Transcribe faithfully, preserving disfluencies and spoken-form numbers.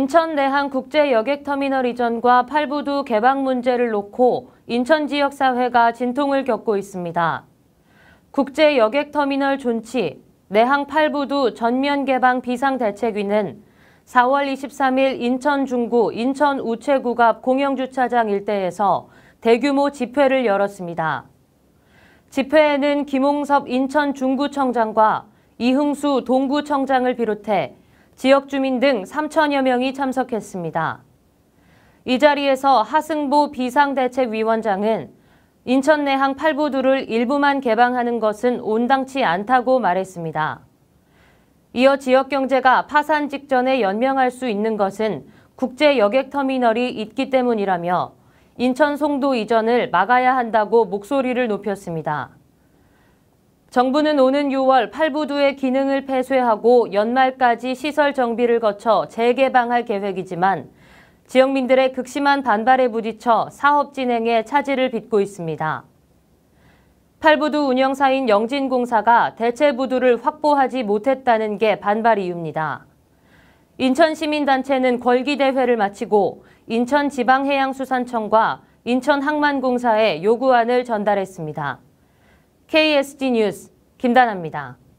인천 내항국제여객터미널 이전과 팔부두 개방 문제를 놓고 인천 지역사회가 진통을 겪고 있습니다. 국제여객터미널 존치, 내항 팔부두 전면 개방 비상대책위는 사월 이십삼일 인천 중구 인천 우체국 앞 공영주차장 일대에서 대규모 집회를 열었습니다. 집회에는 김홍섭 인천 중구청장과 이흥수 동구청장을 비롯해 지역 주민 등 삼천여 명이 참석했습니다. 이 자리에서 하승보 비상대책위원장은 인천 내항 팔부두를 일부만 개방하는 것은 온당치 않다고 말했습니다. 이어 지역 경제가 파산 직전에 연명할 수 있는 것은 국제여객터미널이 있기 때문이라며 인천 송도 이전을 막아야 한다고 목소리를 높였습니다. 정부는 오는 유월 팔부두의 기능을 폐쇄하고 연말까지 시설 정비를 거쳐 재개방할 계획이지만 지역민들의 극심한 반발에 부딪혀 사업 진행에 차질을 빚고 있습니다. 팔부두 운영사인 영진공사가 대체 부두를 확보하지 못했다는 게 반발 이유입니다. 인천시민단체는 걸기대회를 마치고 인천지방해양수산청과 인천항만공사에 요구안을 전달했습니다. 케이에스디 뉴스 김다나입니다.